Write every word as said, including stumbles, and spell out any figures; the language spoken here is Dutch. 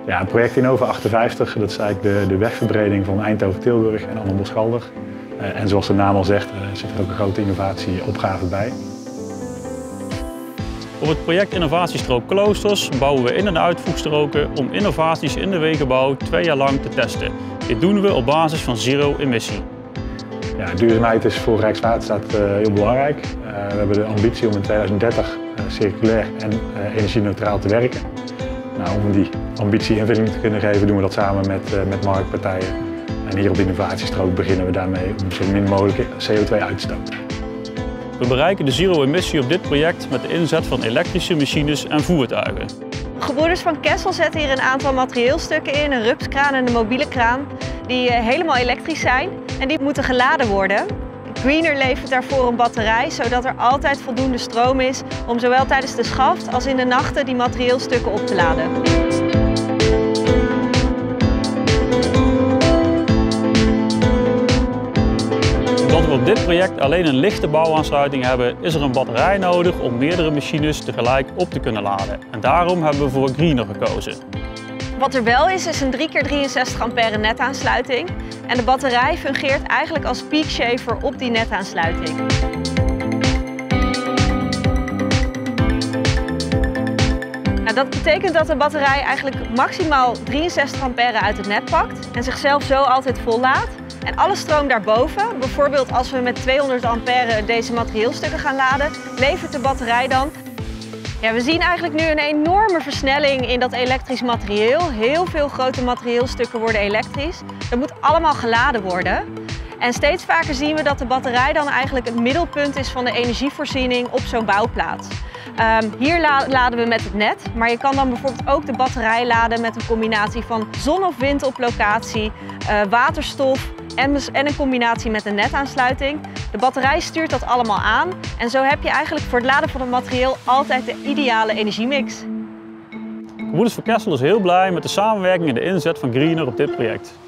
Ja, het project Innova achtenvijftig, dat is eigenlijk de, de wegverbreding van Eindhoven-Tilburg en Andelbosch-Galder. Uh, en zoals de naam al zegt, uh, zit er ook een grote innovatieopgave bij. Op het project Innovatiestrook Kloosters bouwen we in- en uitvoegstroken om innovaties in de wegenbouw twee jaar lang te testen. Dit doen we op basis van zero-emissie. Ja, duurzaamheid is voor Rijkswaterstaat uh, heel belangrijk. Uh, we hebben de ambitie om in tweeduizend dertig uh, circulair en uh, energie-neutraal te werken. Nou, om die ambitie invulling te kunnen geven doen we dat samen met, uh, met marktpartijen. En hier op de innovatiestrook beginnen we daarmee om zo min mogelijk C O twee uit te stoten. We bereiken de zero-emissie op dit project met de inzet van elektrische machines en voertuigen. Gebroeders van Kessel zetten hier een aantal materieelstukken in, een rupskraan en een mobiele kraan, die helemaal elektrisch zijn en die moeten geladen worden. Greener levert daarvoor een batterij, zodat er altijd voldoende stroom is om zowel tijdens de schaft als in de nachten die materieelstukken op te laden. Omdat we op dit project alleen een lichte bouwaansluiting hebben, is er een batterij nodig om meerdere machines tegelijk op te kunnen laden. En daarom hebben we voor Greener gekozen. Wat er wel is, is een drie keer drieënzestig ampère netaansluiting. En de batterij fungeert eigenlijk als peak shaver op die netaansluiting. Nou, dat betekent dat de batterij eigenlijk maximaal drieënzestig ampère uit het net pakt en zichzelf zo altijd vollaadt. En alle stroom daarboven, bijvoorbeeld als we met tweehonderd ampère deze materieelstukken gaan laden, levert de batterij dan. Ja, we zien eigenlijk nu een enorme versnelling in dat elektrisch materieel. Heel veel grote materieelstukken worden elektrisch. Dat moet allemaal geladen worden. En steeds vaker zien we dat de batterij dan eigenlijk het middelpunt is van de energievoorziening op zo'n bouwplaats. Um, hier la laden we met het net, maar je kan dan bijvoorbeeld ook de batterij laden met een combinatie van zon of wind op locatie, uh, waterstof en, en een combinatie met een netaansluiting. De batterij stuurt dat allemaal aan en zo heb je eigenlijk voor het laden van het materieel altijd de ideale energiemix. Gebroeders van Kessel is heel blij met de samenwerking en de inzet van Greener op dit project.